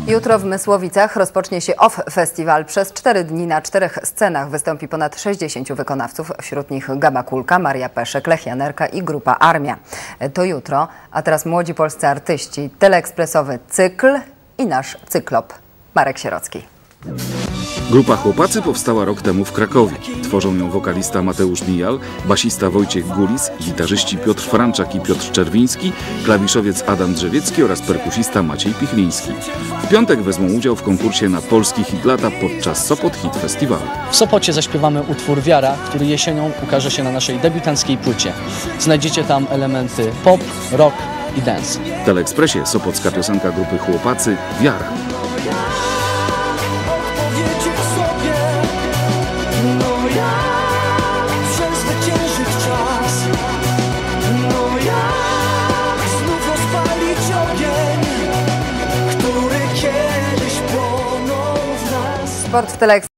Jutro w Mysłowicach rozpocznie się OFF Festiwal. Przez 4 dni na 4 scenach wystąpi ponad 60 wykonawców, wśród nich Gaba Kulka, Maria Peszek, Lech Janerka i grupa Armia. To jutro, a teraz młodzi polscy artyści, teleekspresowy cykl i nasz cyklop. Marek Sierocki. Grupa Chłopacy powstała rok temu w Krakowie. Tworzą ją wokalista Mateusz Mijal, basista Wojciech Gulis, gitarzyści Piotr Franczak i Piotr Czerwiński, klawiszowiec Adam Drzewiecki oraz perkusista Maciej Pichliński. W piątek wezmą udział w konkursie na polski hit lata podczas Sopot Hit Festiwalu. W Sopocie zaśpiewamy utwór Wiara, który jesienią ukaże się na naszej debiutanckiej płycie. Znajdziecie tam elementy pop, rock i dance. W Teleekspresie sopocka piosenka grupy Chłopacy Wiara. Sport w Teleekspresie.